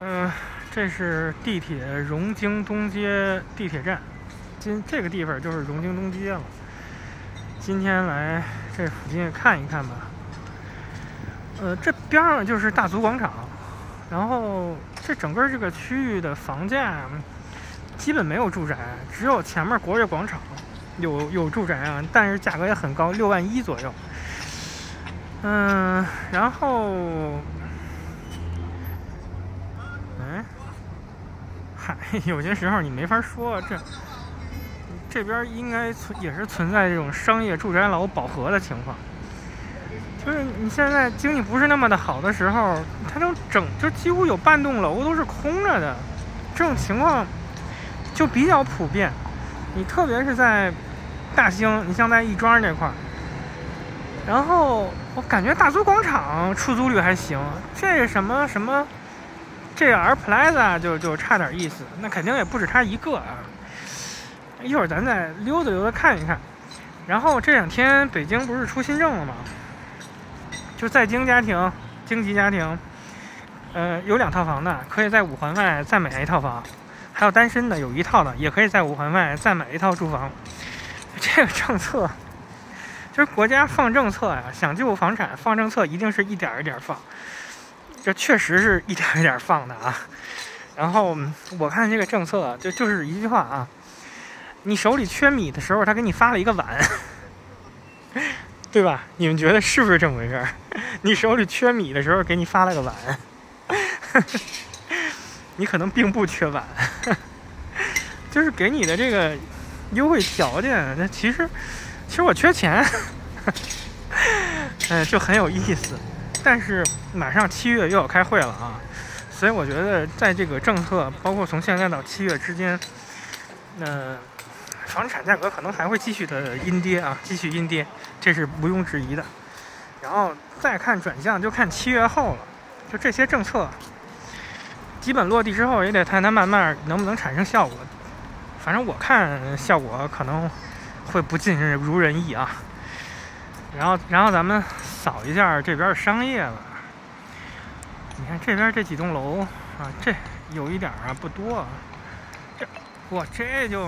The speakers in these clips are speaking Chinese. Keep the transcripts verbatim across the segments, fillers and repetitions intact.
嗯、呃，这是地铁荣京东街地铁站，今这个地方就是荣京东街了。今天来这附近看一看吧。呃，这边上就是大足广场，然后这整个这个区域的房价基本没有住宅，只有前面国乐广场有有住宅啊，但是价格也很高，六万一左右。嗯、呃，然后。哎，嗨，有些时候你没法说，这这边应该存也是存在这种商业住宅楼饱和的情况。就是你现在经济不是那么的好的时候，它就整就几乎有半栋楼都是空着的，这种情况就比较普遍。你特别是在大兴，你像在亦庄这块儿，然后我感觉大足广场出租率还行，这个什么什么。这个 R Plaza 就就差点意思，那肯定也不止他一个啊。一会儿咱再溜达溜达看一看。然后这两天北京不是出新政了吗？就在京家庭、京籍家庭，呃，有两套房的，可以在五环外再买一套房；还有单身的，有一套的，也可以在五环外再买一套住房。这个政策就是国家放政策呀，想救房产，放政策一定是一点一点放。这确实是一点一点放的啊，然后我看这个政策就就是一句话啊，你手里缺米的时候，他给你发了一个碗，对吧？你们觉得是不是这么回事？你手里缺米的时候，给你发了个碗，你可能并不缺碗，就是给你的这个优惠条件，那其实其实我缺钱，嗯，就很有意思。但是马上七月又要开会了啊，所以我觉得在这个政策，包括从现在到七月之间，呃，房产价格可能还会继续的阴跌啊，继续阴跌，这是毋庸置疑的。然后再看转向，就看七月后了。就这些政策基本落地之后，也得看它慢慢能不能产生效果。反正我看效果可能会不尽如人意啊。然后，然后咱们扫一下这边的商业了。你看这边这几栋楼啊，这有一点啊，不多啊。这，哇，这就，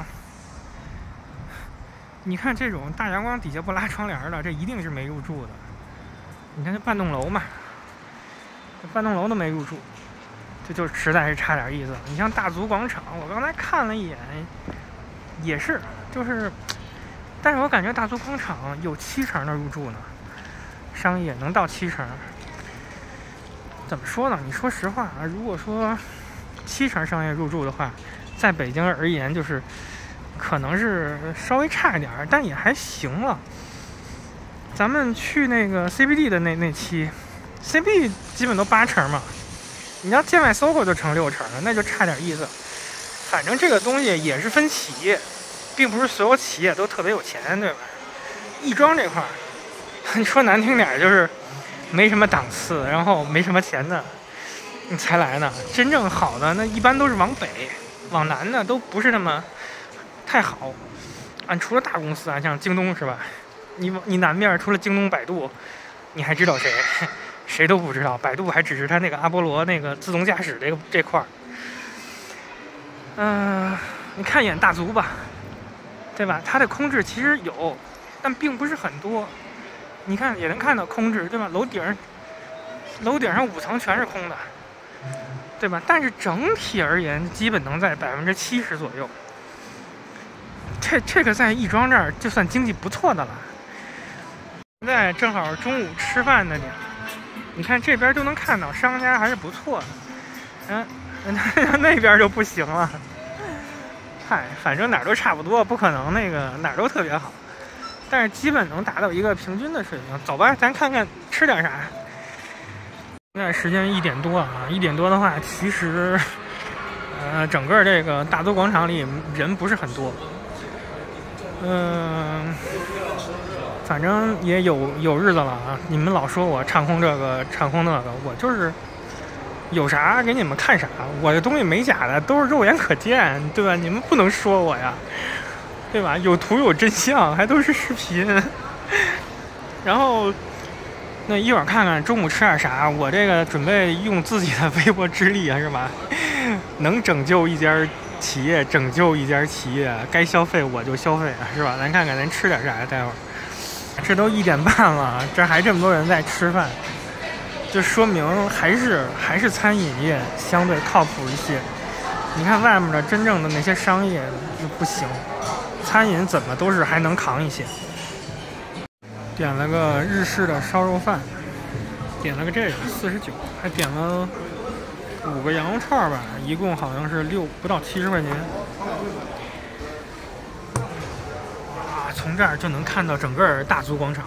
你看这种大阳光底下不拉窗帘的，这一定是没入住的。你看这半栋楼嘛，这半栋楼都没入住，这就实在是差点意思。你像大足广场，我刚才看了一眼，也是，就是。但是我感觉大足广场有七成的入住呢，商业能到七成。怎么说呢？你说实话啊，如果说七成商业入住的话，在北京而言，就是可能是稍微差一点，但也还行了。咱们去那个 C B D 的那那期 ，C B D 基本都八成嘛，你要建外 S O H O 就成六成了，那就差点意思。反正这个东西也是分企业。并不是所有企业都特别有钱，对吧？亦庄这块儿，你说难听点就是没什么档次，然后没什么钱的，你才来呢。真正好的那一般都是往北，往南的都不是那么太好。啊，除了大公司啊，像京东是吧？你你南面除了京东、百度，你还知道谁？谁都不知道。百度还只是它那个阿波罗那个自动驾驶这个这块儿。嗯、呃，你看一眼大足吧。对吧？它的空置其实有，但并不是很多。你看也能看到空置，对吧？楼顶，楼顶上五层全是空的，对吧？但是整体而言，基本能在百分之七十左右。这这个在亦庄这儿就算经济不错的了。现在正好中午吃饭的点，你看这边都能看到商家还是不错的。嗯，那边就不行了。嗨，反正哪儿都差不多，不可能那个哪儿都特别好，但是基本能达到一个平均的水平。走吧，咱看看吃点啥。现在时间一点多啊，一点多的话，其实，呃，整个这个大足广场里人不是很多。嗯、呃，反正也有有日子了啊。你们老说我唱空这个唱空那个，我就是。有啥给你们看啥，我的东西没假的，都是肉眼可见，对吧？你们不能说我呀，对吧？有图有真相，还都是视频。然后那一会儿看看中午吃点啥。我这个准备用自己的微薄之力啊，是吧？能拯救一家企业，拯救一家企业，该消费我就消费，是吧？咱看看咱吃点啥，待会儿。这都一点半了，这还这么多人在吃饭，就说明还是还是餐饮业相对靠谱一些。你看外面的真正的那些商业就不行，餐饮怎么都是还能扛一些。点了个日式的烧肉饭，点了个这个四十九，还点了五个羊肉串吧，一共好像是六不到七十块钱。啊，从这儿就能看到整个大足广场。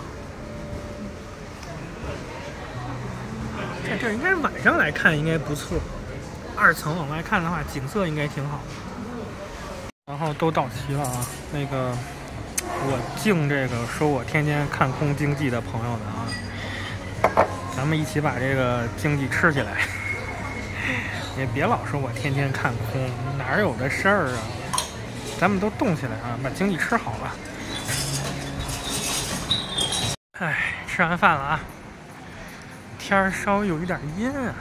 在这儿应该晚上来看应该不错，二层往外看的话，景色应该挺好。然后都到齐了啊，那个。我敬这个说我天天看空经济的朋友们啊，咱们一起把这个经济吃起来，也别老说我天天看空，哪有这事儿啊？咱们都动起来啊，把经济吃好了。哎，吃完饭了啊，天儿稍微有一点阴啊。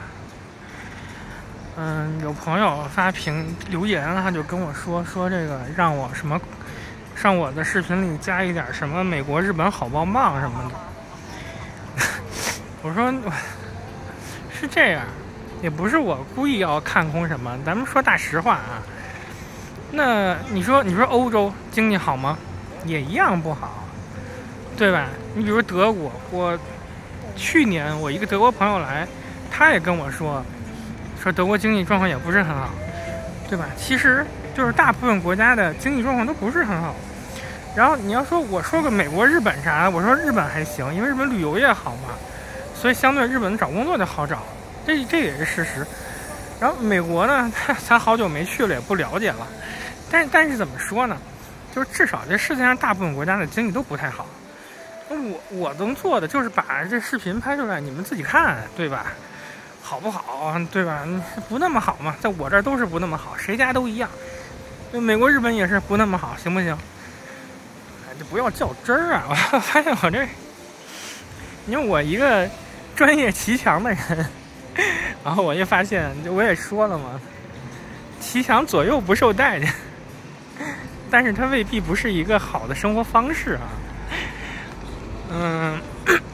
嗯，有朋友发评留言，他就跟我说说这个让我什么。上我的视频里加一点什么美国、日本好棒棒什么的。我说是这样，也不是我故意要看空什么，咱们说大实话啊。那你说，你说欧洲经济好吗？也一样不好，对吧？你比如德国，我去年我一个德国朋友来，他也跟我说，说德国经济状况也不是很好，对吧？其实就是大部分国家的经济状况都不是很好。然后你要说我说个美国、日本啥，我说日本还行，因为日本旅游业好嘛，所以相对日本找工作就好找，这这也是事实。然后美国呢，咱好久没去了，也不了解了。但是但是怎么说呢？就是至少这世界上大部分国家的经济都不太好。我我能做的就是把这视频拍出来，你们自己看，对吧？好不好？对吧？不那么好嘛，在我这儿都是不那么好，谁家都一样。美国、日本也是不那么好，行不行？就不要较真儿啊！我发现我这，因为我一个专业骑墙的人，然后我就发现，就我也说了嘛，骑墙左右不受待见，但是它未必不是一个好的生活方式啊。嗯，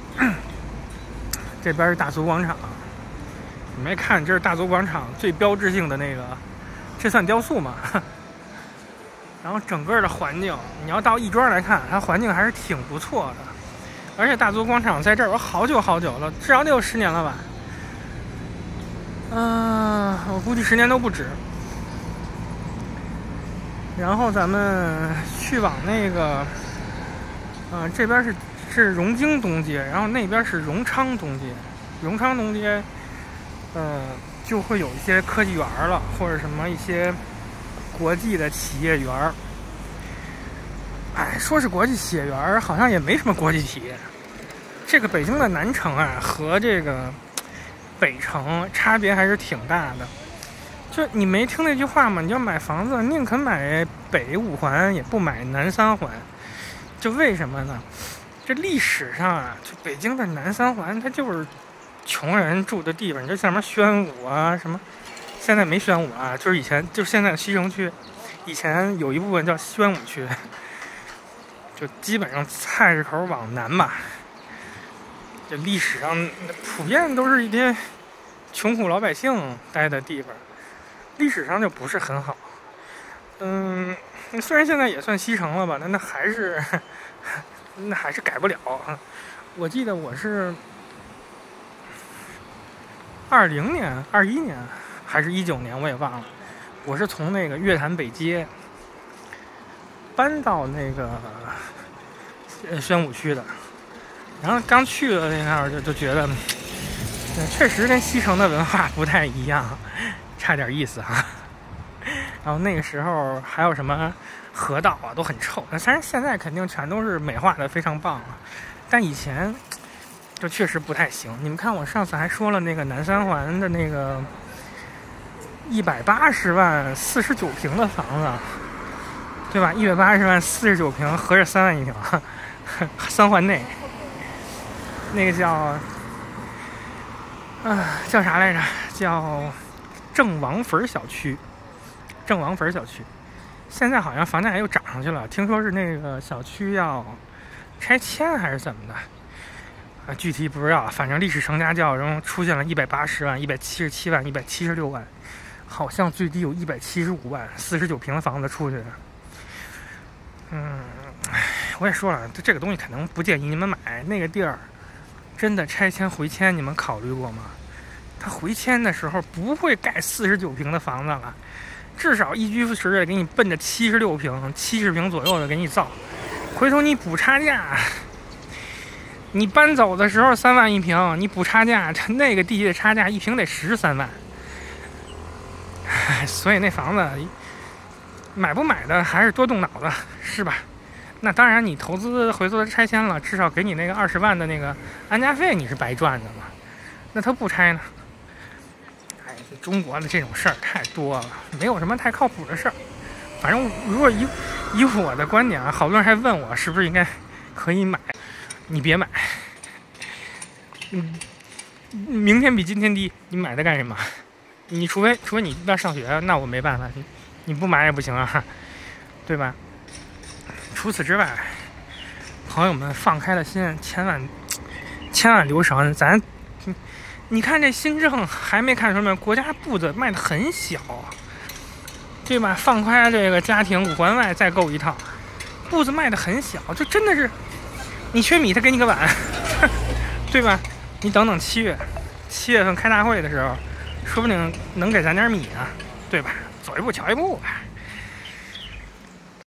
这边是大足广场，你没看这是大足广场最标志性的那个，这算雕塑吗？然后整个的环境，你要到亦庄来看，它环境还是挺不错的。而且大足广场在这儿有好久好久了，至少得有十年了吧？嗯、呃，我估计十年都不止。然后咱们去往那个，呃，这边是是荣京东街，然后那边是荣昌东街。荣昌东街，呃，就会有一些科技园了，或者什么一些国际的企业园儿。哎，说是国际企业园，好像也没什么国际企业。这个北京的南城啊，和这个北城差别还是挺大的。就你没听那句话吗？你要买房子，宁肯买北五环，也不买南三环。就为什么呢？这历史上啊，就北京的南三环，它就是穷人住的地方。就像什么宣武啊，什么现在没宣武啊，就是以前，就是现在的西城区，以前有一部分叫宣武区。就基本上菜市口往南吧，这历史上普遍都是一些穷苦老百姓待的地方，历史上就不是很好。嗯，虽然现在也算西城了吧，但那还是那还是改不了。我记得我是二零年、二一年还是一九年，我也忘了。我是从那个月坛北街搬到那个呃宣武区的，然后刚去了那块儿就就觉得，确实跟西城的文化不太一样，差点意思哈。然后那个时候还有什么河道啊，都很臭。但是现在肯定全都是美化的非常棒了，但以前就确实不太行。你们看，我上次还说了那个南三环的那个一百八十万四十九平的房子。对吧？一百八十万，四十九平，合着三万一平，三环内，那个叫啊，叫啥来着？叫郑王坟小区。郑王坟小区，现在好像房价又涨上去了，听说是那个小区要拆迁还是怎么的？啊，具体不知道，反正历史成家教中出现了一百八十万、一百七十七万、一百七十六万，好像最低有一百七十五万，四十九平的房子出去的。嗯，我也说了，这个东西可能不建议你们买。那个地儿真的拆迁回迁，你们考虑过吗？他回迁的时候不会盖四十九平的房子了，至少一居室给你奔着七十六平、七十平左右的给你造。回头你补差价。你搬走的时候三万一平，你补差价，那个地的差价一平得十三万，所以那房子买不买的还是多动脑子，是吧？那当然，你投资回头拆迁了，至少给你那个二十万的那个安家费，你是白赚的嘛？那他不拆呢？哎，中国的这种事儿太多了，没有什么太靠谱的事儿。反正如果以以我的观点啊，好多人还问我是不是应该可以买。你别买，嗯，明天比今天低，你买它干什么？你除非除非你要上学，那我没办法，你你不买也不行啊，对吧？除此之外，朋友们放开了心，千万千万留神，咱你看这新政还没看出来，国家步子迈得很小，对吧？放开这个家庭五环外再购一套，步子迈得很小，就真的是。你缺米，他给你个碗，对吧？你等等七月，七月份开大会的时候，说不定能给咱点米啊，对吧？走一步瞧一步吧。